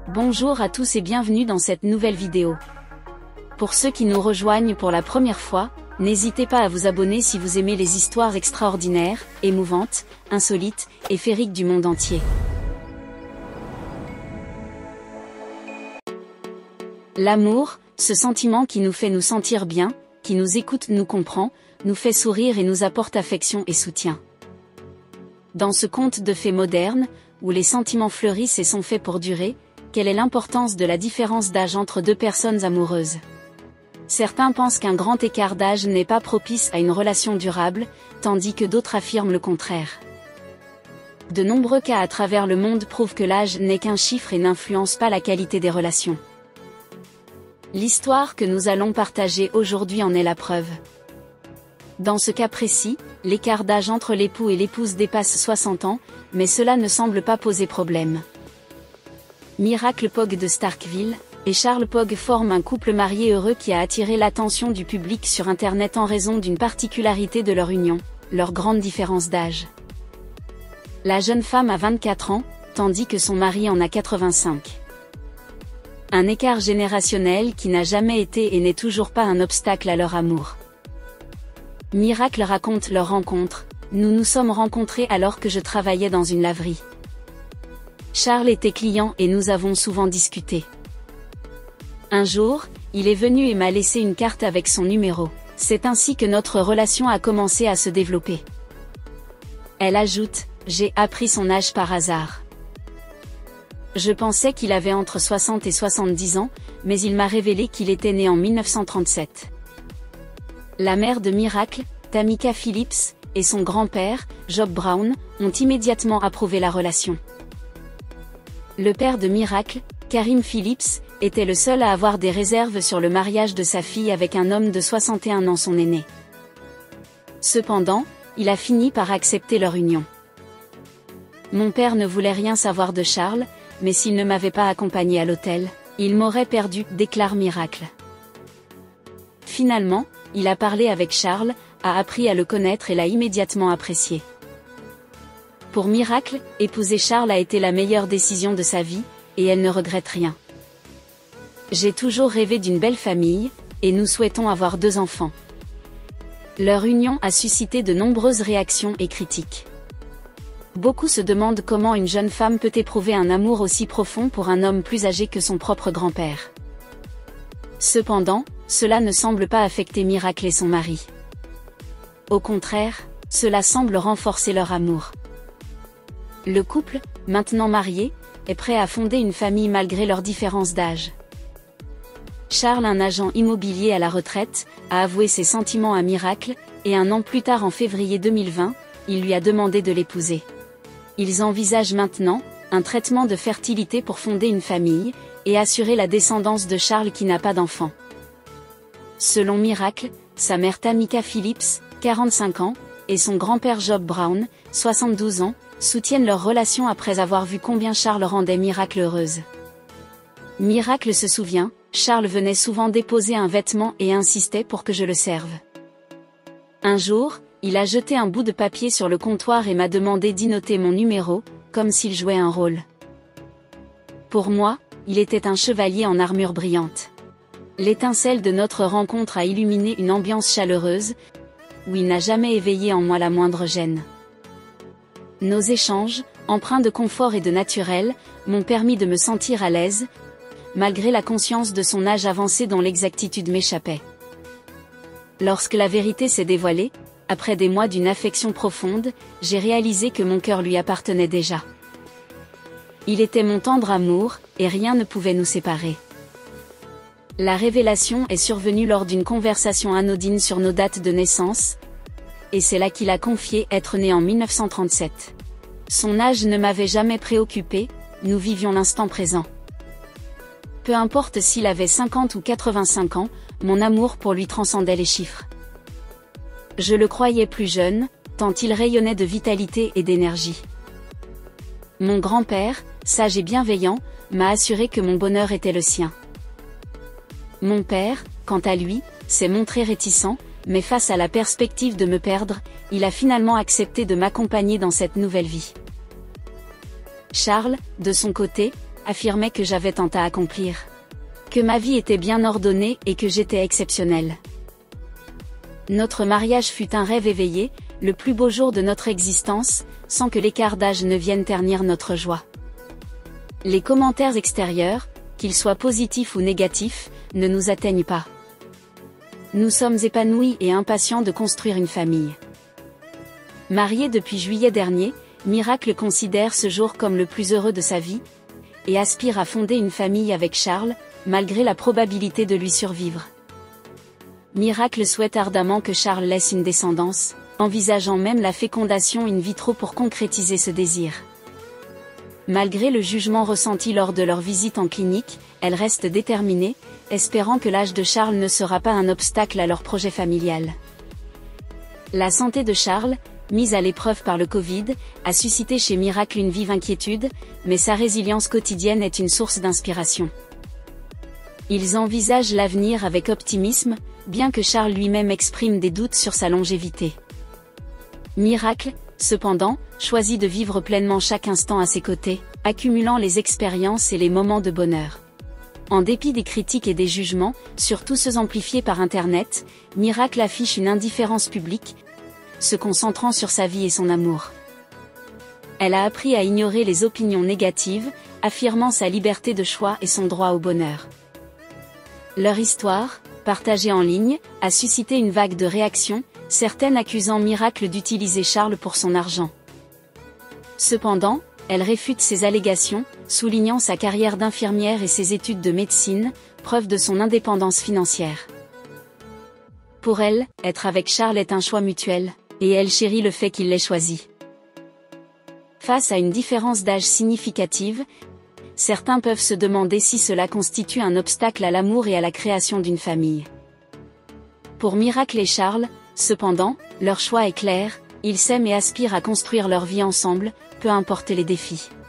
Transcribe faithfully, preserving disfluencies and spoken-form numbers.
Bonjour à tous et bienvenue dans cette nouvelle vidéo. Pour ceux qui nous rejoignent pour la première fois, n'hésitez pas à vous abonner si vous aimez les histoires extraordinaires, émouvantes, insolites et féeriques du monde entier. L'amour, ce sentiment qui nous fait nous sentir bien, qui nous écoute, nous comprend, nous fait sourire et nous apporte affection et soutien. Dans ce conte de fées moderne, où les sentiments fleurissent et sont faits pour durer, quelle est l'importance de la différence d'âge entre deux personnes amoureuses? Certains pensent qu'un grand écart d'âge n'est pas propice à une relation durable, tandis que d'autres affirment le contraire. De nombreux cas à travers le monde prouvent que l'âge n'est qu'un chiffre et n'influence pas la qualité des relations. L'histoire que nous allons partager aujourd'hui en est la preuve. Dans ce cas précis, l'écart d'âge entre l'époux et l'épouse dépasse soixante ans, mais cela ne semble pas poser problème. Miracle Pogge de Starkville et Charles Pogge forment un couple marié heureux qui a attiré l'attention du public sur Internet en raison d'une particularité de leur union, leur grande différence d'âge. La jeune femme a vingt-quatre ans, tandis que son mari en a quatre-vingt-cinq. Un écart générationnel qui n'a jamais été et n'est toujours pas un obstacle à leur amour. Miracle raconte leur rencontre. Nous nous sommes rencontrés alors que je travaillais dans une laverie. Charles était client et nous avons souvent discuté. Un jour, il est venu et m'a laissé une carte avec son numéro. C'est ainsi que notre relation a commencé à se développer. Elle ajoute, j'ai appris son âge par hasard. Je pensais qu'il avait entre soixante et soixante-dix ans, mais il m'a révélé qu'il était né en mille neuf cent trente-sept. La mère de Miracle, Tamika Phillips, et son grand-père, Job Brown, ont immédiatement approuvé la relation. Le père de Miracle, Karim Phillips, était le seul à avoir des réserves sur le mariage de sa fille avec un homme de soixante et un ans, son aîné. Cependant, il a fini par accepter leur union. Mon père ne voulait rien savoir de Charles, mais s'il ne m'avait pas accompagné à l'hôtel, il m'aurait perdu, déclare Miracle. Finalement, il a parlé avec Charles, a appris à le connaître et l'a immédiatement apprécié. Pour Miracle, épouser Charles a été la meilleure décision de sa vie, et elle ne regrette rien. J'ai toujours rêvé d'une belle famille, et nous souhaitons avoir deux enfants. Leur union a suscité de nombreuses réactions et critiques. Beaucoup se demandent comment une jeune femme peut éprouver un amour aussi profond pour un homme plus âgé que son propre grand-père. Cependant, cela ne semble pas affecter Miracle et son mari. Au contraire, cela semble renforcer leur amour. Le couple, maintenant marié, est prêt à fonder une famille malgré leurs différences d'âge. Charles, un agent immobilier à la retraite, a avoué ses sentiments à Miracle, et un an plus tard en février deux mille vingt, il lui a demandé de l'épouser. Ils envisagent maintenant un traitement de fertilité pour fonder une famille, et assurer la descendance de Charles qui n'a pas d'enfant. Selon Miracle, sa mère Tamika Phillips, quarante-cinq ans, et son grand-père Job Brown, soixante-douze ans, soutiennent leur relation après avoir vu combien Charles rendait Miracle heureuse. Miracle se souvient, Charles venait souvent déposer un vêtement et insistait pour que je le serve. Un jour, il a jeté un bout de papier sur le comptoir et m'a demandé d'y noter mon numéro, comme s'il jouait un rôle. Pour moi, il était un chevalier en armure brillante. L'étincelle de notre rencontre a illuminé une ambiance chaleureuse, où il n'a jamais éveillé en moi la moindre gêne. Nos échanges, empreints de confort et de naturel, m'ont permis de me sentir à l'aise, malgré la conscience de son âge avancé dont l'exactitude m'échappait. Lorsque la vérité s'est dévoilée, après des mois d'une affection profonde, j'ai réalisé que mon cœur lui appartenait déjà. Il était mon tendre amour, et rien ne pouvait nous séparer. La révélation est survenue lors d'une conversation anodine sur nos dates de naissance, et c'est là qu'il a confié être né en mille neuf cent trente-sept. Son âge ne m'avait jamais préoccupé, nous vivions l'instant présent. Peu importe s'il avait cinquante ou quatre-vingt-cinq ans, mon amour pour lui transcendait les chiffres. Je le croyais plus jeune, tant il rayonnait de vitalité et d'énergie. Mon grand-père, sage et bienveillant, m'a assuré que mon bonheur était le sien. Mon père, quant à lui, s'est montré réticent, mais face à la perspective de me perdre, il a finalement accepté de m'accompagner dans cette nouvelle vie. Charles, de son côté, affirmait que j'avais tant à accomplir. Que ma vie était bien ordonnée et que j'étais exceptionnelle. Notre mariage fut un rêve éveillé, le plus beau jour de notre existence, sans que l'écart d'âge ne vienne ternir notre joie. Les commentaires extérieurs, qu'ils soient positifs ou négatifs, ne nous atteignent pas. Nous sommes épanouis et impatients de construire une famille. Mariée depuis juillet dernier, Miracle considère ce jour comme le plus heureux de sa vie, et aspire à fonder une famille avec Charles, malgré la probabilité de lui survivre. Miracle souhaite ardemment que Charles laisse une descendance, envisageant même la fécondation in vitro pour concrétiser ce désir. Malgré le jugement ressenti lors de leur visite en clinique, elle reste déterminée, espérant que l'âge de Charles ne sera pas un obstacle à leur projet familial. La santé de Charles, mise à l'épreuve par le Covid, a suscité chez Miracle une vive inquiétude, mais sa résilience quotidienne est une source d'inspiration. Ils envisagent l'avenir avec optimisme, bien que Charles lui-même exprime des doutes sur sa longévité. Miracle, cependant, choisit de vivre pleinement chaque instant à ses côtés, accumulant les expériences et les moments de bonheur. En dépit des critiques et des jugements, surtout ceux amplifiés par Internet, Miracle affiche une indifférence publique, se concentrant sur sa vie et son amour. Elle a appris à ignorer les opinions négatives, affirmant sa liberté de choix et son droit au bonheur. Leur histoire, partagée en ligne, a suscité une vague de réactions, certaines accusant Miracle d'utiliser Charles pour son argent. Cependant, elle réfute ces allégations, soulignant sa carrière d'infirmière et ses études de médecine, preuve de son indépendance financière. Pour elle, être avec Charles est un choix mutuel, et elle chérit le fait qu'il l'ait choisi. Face à une différence d'âge significative, certains peuvent se demander si cela constitue un obstacle à l'amour et à la création d'une famille. Pour Miracle et Charles, cependant, leur choix est clair, ils s'aiment et aspirent à construire leur vie ensemble, peu importe les défis.